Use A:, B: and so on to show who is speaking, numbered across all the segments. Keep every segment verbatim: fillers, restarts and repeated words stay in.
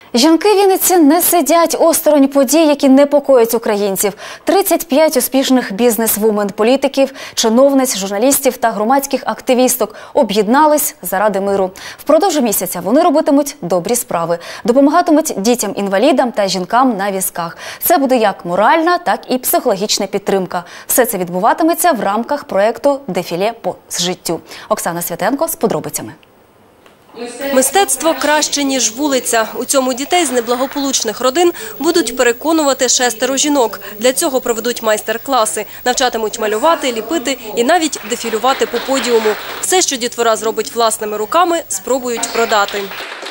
A: Жінки Вінниці не сидять осторонь подій, які непокоять українців. тридцять п'ять успішних бізнес-вумен-політиків, чиновниць, журналістів та громадських активісток об'єднались заради миру. Впродовж місяця вони робитимуть добрі справи, допомагатимуть дітям-інвалідам та жінкам на візках. Це буде як моральна, так і психологічна підтримка. Все це відбуватиметься в рамках проєкту «Дефіле по життю». Оксана Святенко з подробицями.
B: Мистецтво краще, ніж вулиця. У цьому дітей з неблагополучних родин будуть переконувати шестеро жінок. Для цього проведуть майстер-класи, навчатимуть малювати, ліпити і навіть дефілювати по подіуму. Все, що дітвора зробить власними руками, спробують продати.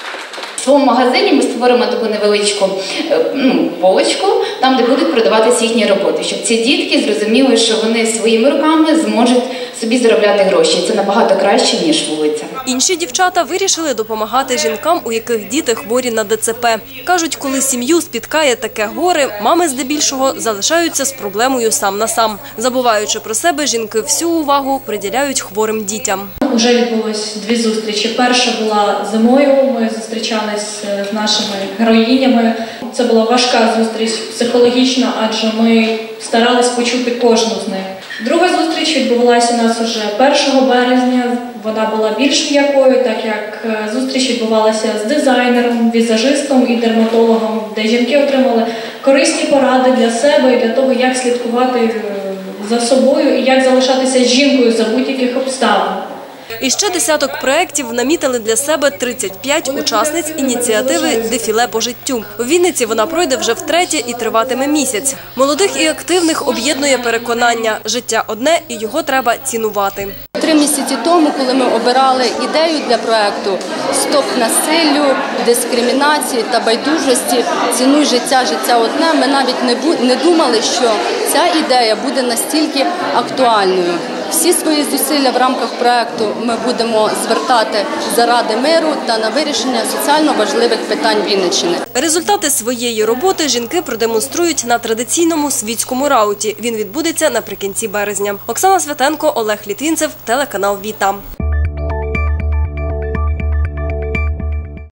C: В своєму магазині ми створимо таку невеличку ну, полочку, там, де будуть продаватися їхні роботи, щоб ці дітки зрозуміли, що вони своїми руками зможуть собі заробляти гроші. Це набагато краще, ніж вулиця.
B: Інші дівчата вирішили допомагати жінкам, у яких діти хворі на Де Це Пе. Кажуть, коли сім'ю спіткає таке горе, мами здебільшого залишаються з проблемою сам на сам. Забуваючи про себе, жінки всю увагу приділяють хворим дітям.
D: Уже відбулось дві зустрічі. Перша була зимою, ми зустрічались з нашими героїнями. Це була важка зустріч психологічно, адже ми старались почути кожну з них. Друга зустріч відбувалася у нас уже першого березня. Вона була більш м'якою, так як зустріч відбувалася з дизайнером, візажистом і дерматологом, де жінки отримали корисні поради для себе і для того, як слідкувати за собою і як залишатися жінкою за будь-яких обставин.
B: І ще десяток проєктів намітили для себе тридцять п'ять учасниць ініціативи «Дефіле по життю». У Вінниці вона пройде вже втретє і триватиме місяць. Молодих і активних об'єднує переконання – життя одне і його треба цінувати.
E: Три місяці тому, коли ми обирали ідею для проєкту «Стоп насиллю, дискримінації та байдужості, цінуй життя, життя одне», ми навіть не думали, що ця ідея буде настільки актуальною. Всі свої зусилля в рамках проєкту ми будемо звертати заради миру та на вирішення соціально важливих питань Вінниччини.
B: Результати своєї роботи жінки продемонструють на традиційному світському рауті. Він відбудеться наприкінці березня. Оксана Святенко, Олег Літвінцев, телеканал Віта.